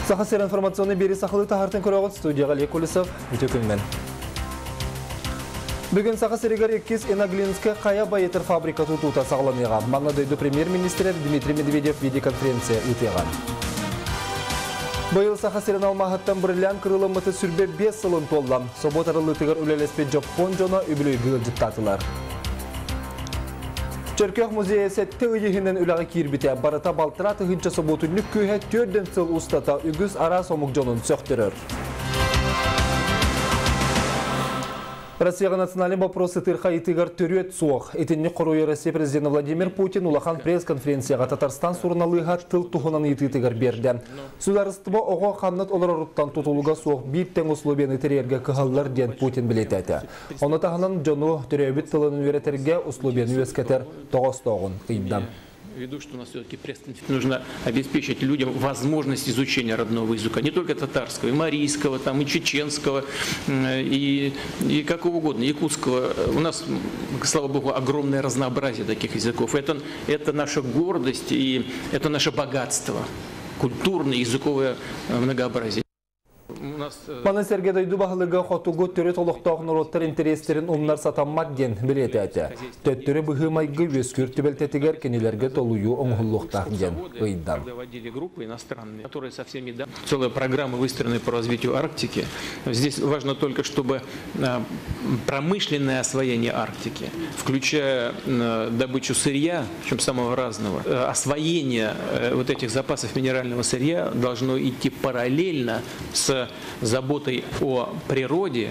Сахасер информационный бері сақылы тағартын көріғыт студияға Лек Улисов, үтекілмен. Бүгін Сахасерегер 2 Иноглинскі қая байетір фабрика тұтуыта сағыланеға. Маңнадойды премьер-министрі Дмитрий Медведев видеоконференция үтеған. Бұйыл Сахасерін алмағыттан бірілен кырылымыты сүрбе 5 сылын толлам. Собот арылытығыр үлелеспен жоппон жона үбілі ғылжыттатылар. Чөркөк музейі сәтті үйігінен үліғі кирбіте барыта балтыра тұғынша соботынлық күйе 4 сыл ұстата үгіз ара сомық жонын сөқтірір. Россияға национальный вопросы тырха итыгар түрет суық. Этінні құруы Россия президенті Владимир Путин улахан пресс-конференцияға Татарстан сурналыға тыл тұғынан итытыгар берді. Сударыстыба оға қаннат олар ұрыттан тұтылуға суық биттен ұслубен итерерге кығалылар ден Путин білетәді. Оны тағынан жону түребіт тылын өретерге ұслубен өскетер тоғыз-тоғын қиымдан. Ввиду, что у нас все-таки нужно обеспечить людям возможность изучения родного языка, не только татарского, и марийского, там, и чеченского, и какого угодно, якутского. У нас, слава богу, огромное разнообразие таких языков. Это наша гордость и это наше богатство, культурное, языковое многообразие. Маны Сергедойду бағылығы қотуғы түрі толықтағын ұроттар интерестерін ұмнар сатаммат ден білеті әті. Төттірі бұғы майғы өскүр түбелтетігер кенелерге толую оңғыллықтағын ден ғыйдан. Целая программа выстроена по развитию Арктики. Здесь важно только, чтобы промышленное освоение Арктики, включая добычу сырья, причем самого разного, освоение вот этих запасов минерального сырья должно идти параллельно с заботой о природе,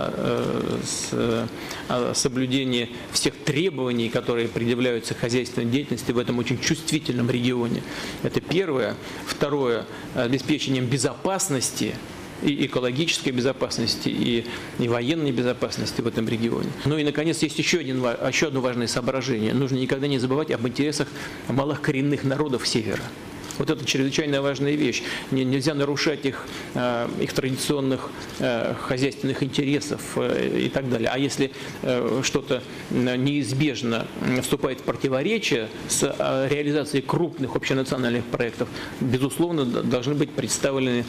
о соблюдении всех требований, которые предъявляются к хозяйственной деятельности в этом очень чувствительном регионе. Это первое. Второе, обеспечением безопасности, и экологической безопасности, и военной безопасности в этом регионе. Ну и, наконец, есть еще одно важное соображение. Нужно никогда не забывать об интересах малых коренных народов Севера. Вот это чрезвычайно важная вещь. Нельзя нарушать их традиционных хозяйственных интересов и так далее. А если что-то неизбежно вступает в противоречие с реализацией крупных общенациональных проектов, безусловно, должны быть представлены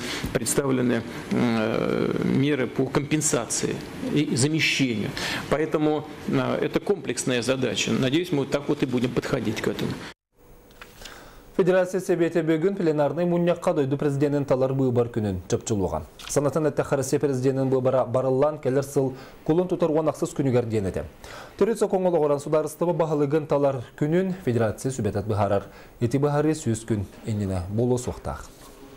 меры по компенсации и замещению. Поэтому это комплексная задача. Надеюсь, мы так вот и будем подходить к этому. Федерация Себете бөгін пленарный мұньяққа дойды президентін талар бұйбар күнін чөпчілуған. Санатын әтті Қарасия президентін бұйбара барылан келер сыл құлын тұтаруан ақсыз күнігер денеді. Түрітсі қоңылы ғоран сударыстыбы бағылығын талар күнін Федерация Сөбетет бұхарар. Еті бұхары сөз күн еніне болу соқтақ.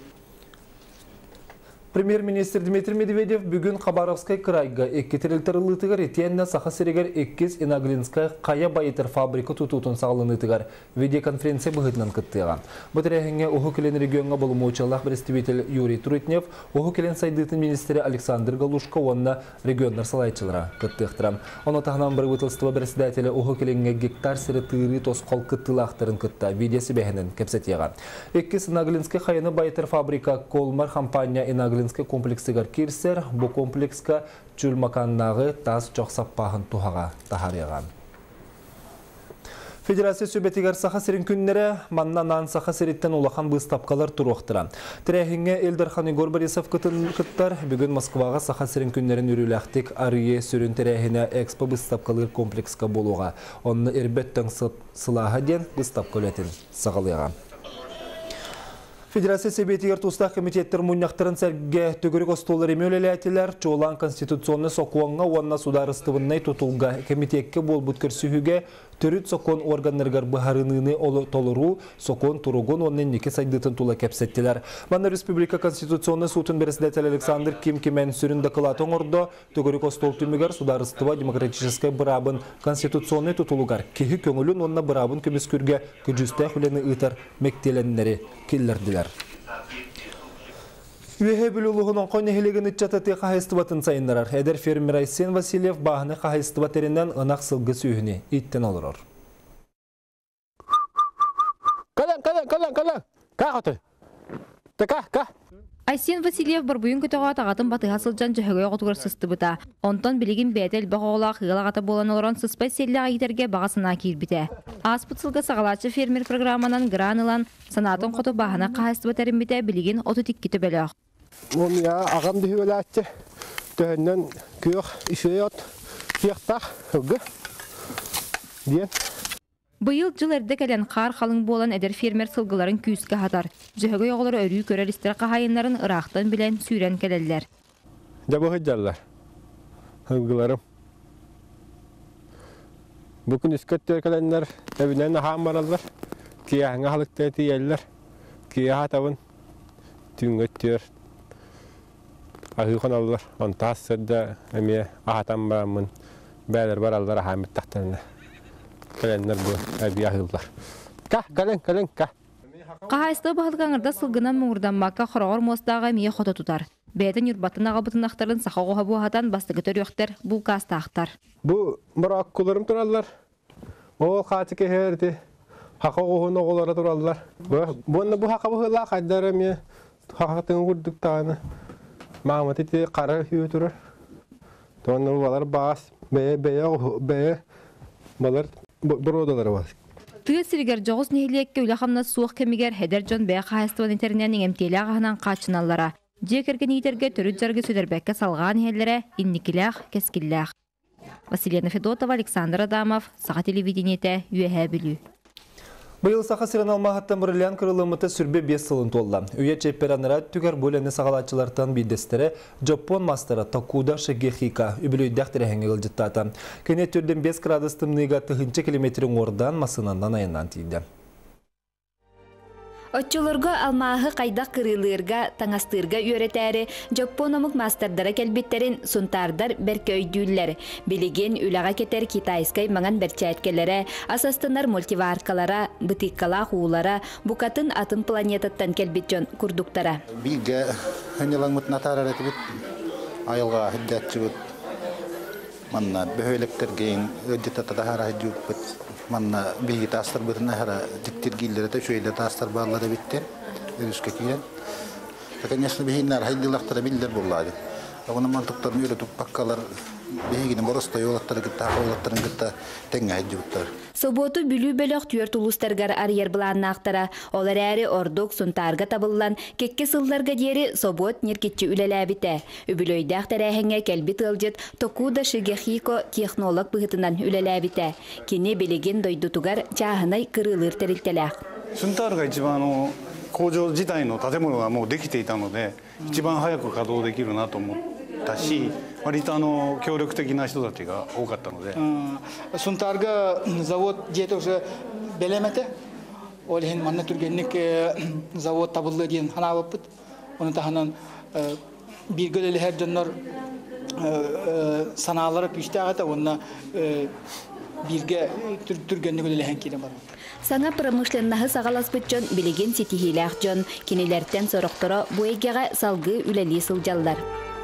Премьер-министр Дмитрий Медведев бүгін Хабаровскай крайга эккетерілтірілітігір етенне Сахасерегер 2 Иноглинскай қая байытыр фабрика тұтутын сағылынытығар видеоконференция бұғытынан күттіған. Бұтырәхіңе ұғы келен регионға болымуычалақ представитель Юрий Трутнев, ұғы келен сайдытын министері Александр Галушко онына региондар салайчылыра күттіқтірам. Оны тағынан бір бұтылстыва председателі ұғы келенге гектар сірі тыыры тосқол күттілақтырын күтті видеосы бәхінін кепсетеға. 2 Иноглинскай қаяны байытыр фабрика Колмар компания Иноглинскай комплексігер кирсер, бұл комплексқа чүлмаканнағы тас жоқсаппағын тұхаға тахареған. Федерация Сөбетігер Сахасерин күннері маннанан Сахасериттен улахан бұстапқалар тұруқтыра. Тірәхіңе Элдархан Игор Борисов күттар бүгін Москваға Сахасерин күннерін үріләқтік арые сүрін тірәхіне экспо бұстапқалыр комплексқа болуға. Онны әрбеттің сылаға ден бұстапқалетін сағалыға. Федерация Себетигер Тустақ комитеттер мұняқтырын сәрге түгірік остолар емеулелі әтелер чоолан конституционны соқуанға онна сударыстывыннай тұтылға комитетке бол бұткірсүйіге түріт соқуан органнарғар бұхарыныны толыру соқуан тұруғын онын неке сайдытын тұла кәпсеттілер. Манна Республика Конституционны сутын председатель Александр Ким-Кимен сүрін дақылатын орды түгірік остол түмігер сударыстыва демократическай бұрабын конституционны тұтылығар. Кехі көңілін онна бұрабын көміскүрге күджісті хүлені ұйтар мектеленлері келлерділер. Үйе білулуғын оңқойны хелеген үтчататы қағайыстыбатын сайынларар. Әдер фермер Айсен Васильев бағыны қағайыстыбатерінен ынақ сылғы сүйіні иттен олырыр. Қалан, қақ оты? Айсен Васильев барбуйын көтөҕө тағатын батыға сылжан жөһөгөй оғытығыр сысты бұта. Онтон білігін бәдел бағоғылақ ғылағата болан оларан сыспай селі айтерге бағасына кейірбіте. Аспыт сылға сағалачы фермер программанан гранылан санатын қоты бағына қағасты батарын біте білігін оты тиккеті бөліғ. Оны ағам дүйі өлі әтті. Төхіннен күйіқ үші от күйіқтақ үгі. Ден. Быйыл жыл әрді кәлен қар қалың болан әдер фермер сылғыларын күйіске хатар. Жөһөгөй оғылары өрүй көрер істер қағайынларын ырақтан білен сүйрен кәлелер. Жабы хыджалар. Сылғыларым. Бүкін үскөттер кәленлер әбінен ағам баралар. Кияңа халықта тиелер. Кия хатабын түңгөттер. Ағыған алылар. Онтас сырда әме ағатан барамын. Бәлер баралар ағамет тақтарына. Кәленлер бұл әбі ағылдар. Кәлен. Қағайсты бағылғаңырда сылғынан мұңырданмаққа құрағыр мостаға мие қота тұтар. Бәйтін үрбатын ағабытын ақтарын сақауға бұғатан бастығытыр өқтер бұл қаста ақтар. Бұл мұрақ күлірім тұралар. Ол қаты кехерді. Хақауғын оғылары тұралар. Бұны бұл хақы бұғыла қайдары ме хақытың құрдық тағаны. Мағыматы те қары үйі тұрыр. Тоны бұлар бағас, бәе балар бір одалары бар. Тыы сиригер жоғыз нехилекке үліқамна суық кемігер хедер жон бәе қайыстыван интернетінің әмтелі ағынан қачыналара. Жекерген итерге түріт жарғы сөдербәкке салған хеллері инникіләқ, кескілләқ. Василина Федотова, Александр Адамов, Саға телевидениеті, үйәе білу. Быйыл саха сирен алмағаттан бірілен кырылымыты сүрбе 5 сылын толла. Үйе чеппераныра түгер бөлені сағалатчылартан бейдестері Жапон мастера Такуда Шигехика үбілөйдәқтірі әңгел жыттата. Кене түрден 5 градустымныйға тұхынчы километрін ордан масынандан айынан тейді. Отчолорго алмағы қайдақ кырылырға, таңастырға үйретәрі, Жапономық мастардара кәлбеттерін сұнтардар бәркі өйдүллер. Білеген үліға кетер китайскай маңан бәрчәйткелері, асастынар мультиваркалара, бұтыққала қуылара, бұқатын атын планетаттан кәлбетчен күрдіктара. Білге хүнелің мұтынатар әрәті бүт, айылға хүддәтші бүт, манна бөхөліктерген өддетатада хара жүк бүт. Манна bilgi tastır bütün ahara diktir gillere de şöyle tastır bağları bitti. Örüske kiyen. Конечно, bihinler haydilaktara bildir bulladı. Onun mantıklarını öğretip bakkalar bihiginin borosda yolakları gitti, havalatların gitti, tenge hacıbıtlar. Sobotu bülü bölük tüyört ulustargar aryer bulanına aktara. Olar äri orduk suntarga tabıllan, kekke sıllarga deri sobot nirketçi ülelabite. Übülöydaq tarahenge kelbit ılcıt, Takuda Shigehiko texnolog bıhıtından ülelabite. Kini beligin doydutugar çahınay kırılır teriltelak. スンタールが一番工場自体の建物がもうできていたので一番早く稼働できるなと思ったし割と協力的な人たちが多かったのでスンタールがзавод жетосы белемете олхин манна түргенник завод табылды деген ханабыппыт оны таханан биргелели her жоннор санаалары пиштагата онна бирге түргенник өлелеген кире бар. Саңа промышленнахы сағалас бүтчон білеген сетихилях жон, кенелерден сорықтыра буэгеға салғы үләли сылжалдар.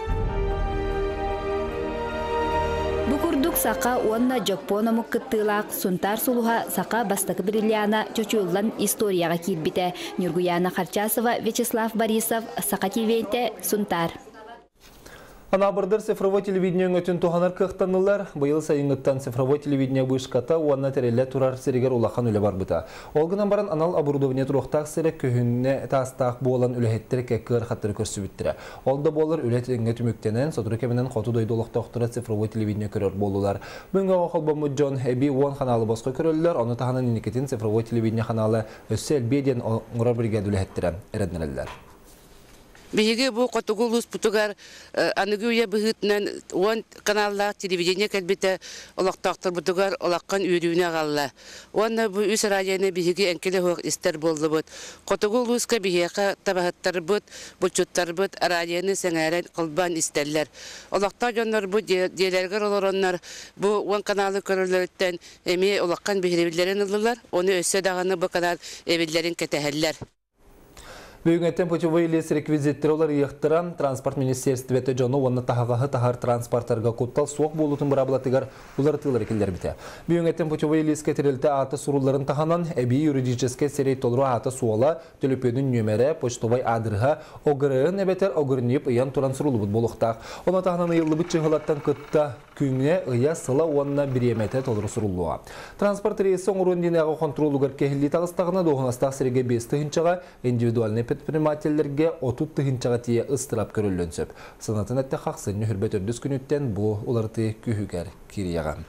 Букурдук сақа онна Жапономук кыттылақ, сунтар сулуха сақа бастакы бриллиана чочуллан историяға кирбите. Нюргуяна Харчасова, Вячеслав Борисов, Сақа телевидениеті, сунтар. Анабырдыр цифровой телевидение өтін туғанар қықтанылар. Бұйыл сайыңыттан цифровой телевидение бұйшқата уанна тәрелі тұрар сірігер улақан үлі бар бұта. Олғынан баран анал абурудовне тұрықтақ сірі көхінне тастақ болан үліхеттері кәккір қаттыры көрсі біттірі. Олда болыр үлет өңге түміктенен, сотыры кемінен қоту дойды олықта ұқтыра цифровой телевидение көрір болулар. Бүгінгі қолбамы Джон Эби 10 қаналы босқы көрілілер, оны тағанын инекетін цифровой телевидение қаналы өсі әлбеден оңыра біргеді үліхеттері әрәдінелілер. Биһиги бу котугулус путугар аныгуя быгытнан он каналла телевидение калбите олактактыр бутугар олаккан үрүүнө галла. Онна бу үс радионы биһиги энкеле хок истер болдубут. Котугулуска биһига табахаттар бут, булчуттар бут, радионы сеңәрен кылбан истерлер. Олакта жоннор бу диелергер олороннар бу он каналы көрүлөттөн эми олаккан биһиребилерин ылдылар. Оны өссө даганы бу канал эбиллерин кетехеллер. Бүгінеттен путевой лес реквизиттері олар иықтыран транспорт министерстветі жоны оны тағағы тағар транспорттарға көттал соқ болутын бұрабылатығар олар тылар келдер біте. Бүгінеттен путевой лес кетірілті аты сұруларын тағанан әбей юридическе серей толыру аты суала төліпенің нөмері почтовай адырға оғырығын әбетер оғырынеп ұян туран сұрулы бұд болуқтақ. Оны тағанан ұйылы бұд чығылаттан күтті күңе ұя сыла онына біреметі толыру сұрулуға. Транспорт рейсі оңырын денеға контролуғар кехілі тағыстағына доғынастақ сереге 5 тұхыншаға индивидуальный предпринимательлерге 30 тұхыншаға тие ыстырап көрілін сөп. Сынатын әтті қақсын нүхірбет өрдіс күніттен бұл оларды күйігер кирияған.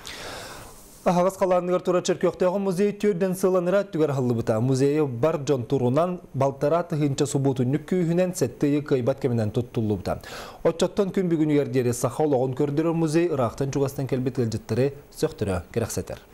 Ағыз қаларынығыр тұра Черкөқтегі музей түрден сыланыра түгер қалды бұта. Музейі бар жон тұрунан балтара тұхынша сұбуту нүккүйінен сәттігі қайбат кемінен тұттылы бұта. Отчаттан күн бүгін ердері сақау лоғын көрдірі музей ұрақтан чуғастан кәлбет үлжеттері сөқтірі керексетер.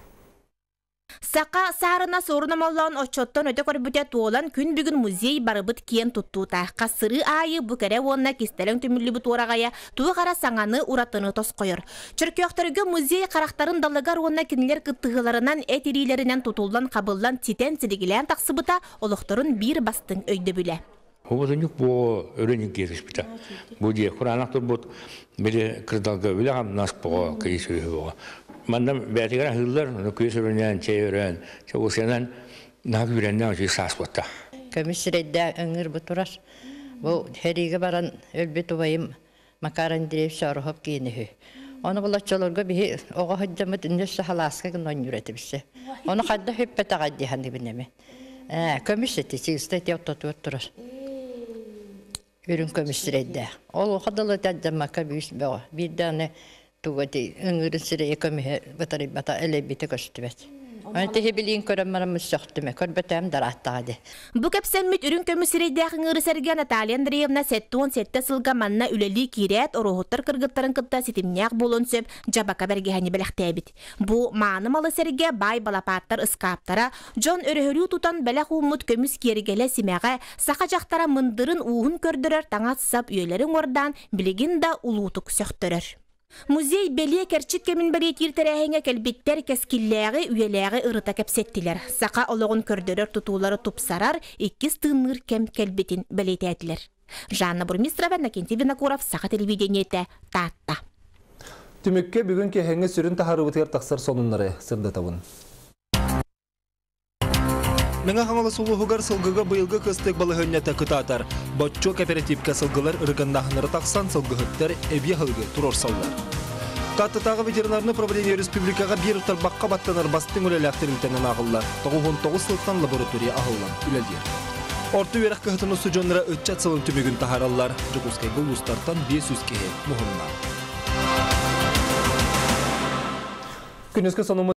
Сақа сарына сорунамаллан очоттон өтө көрбүтө туолан күн бүгүн музей барыбыт киен туттуута. Касыры айы бүкере онна кистелең түмүллүбүт урагая туу кара саңаны уратыны тоскойор. Чөркөктөргө музей карактарын далыгар онна кинилер кыттыгыларынан этирилеринен тутулдан кабылдан титен сидигилен таксыбыта олохторун бир бастың өйдө биле. Хобозунюк бо өрөнүк киришпита. Бу же Куранак турбут бири кырдалга үлегам нас бо кийсүрү. Мандам бәтигән хилләр, көйсөрөннән чәйрән, чәусеннән нагүрәннән җи сасватта. Комиссиядә аңгыр бутураш. Бу һәриге баран әлбәт вайым Макар Андреев шарыһып киенеһе. Аны булачаларга би ога хәддәмәт иннәс халаска гынан юрәтибсе. Аны хәддә һәппәтә гади хәнди бинеме. Комиссия тисестә яттатып тураш. Үрүн комиссиядә. Ол хәддәле тәддәмәкә бис бә. Бидәне тугати ыңгырсыра экоме батари бата элебите көстүбет. Анты хебилин көрөммарым сөктүмө көрбөтөм дараттады. Бу кепсеммит үрүн көмүсүрөйдө ыңгырсырга Наталья Андреевна сеттон сетте сылга манна үлели кирет орохоттор кыргыттарын кытта ситимняк болон сөп жабака бергени белектебит. Бу маанымалы серге бай балапаттар ыскаптара жон өрөһөрүү тутан белек умут көмүс кергеле симеге сака жактара мындырын уун көрдөрөр таңат сап үелерин ордан билигин да улуутук сөктөрөр. Музей беле керчик кемин беретир терәһеңе келбиттер кескилләге үеләге ырыта кепсеттилер. Сака ологон көрдөрөр тутулары тупсарар, 2 тынныр кем келбитин белетәтләр. Жанна Бурмистрова, Накенти Винокуров, Саха телевидениете, Татта. Түмекке бүгін кехеңе сүрін тахарыбытыр тақсыр сонынлары сырды табын. Меңа қаңалы сұлуғығар сылғыға бұйылғы көстек балығыннеті күтатар. Боччо кооперативка сылғылар ұрғандағынары тақсан сылғығыттар әбе ғылғы тұрор салдар. Таттытағы ветеринарны проблемия республикаға бір ұтарбаққа баттанар бастың өлеләқтірілтенін ағылар. 99 сылттан лаборатория ағылан үлелдер. Орты верақ қығытыны сұжонлары үтчат сылын түмігін тахаралар. Жүкускай бұл ұстартан 500 кеге мұхынна. Күнізгі соны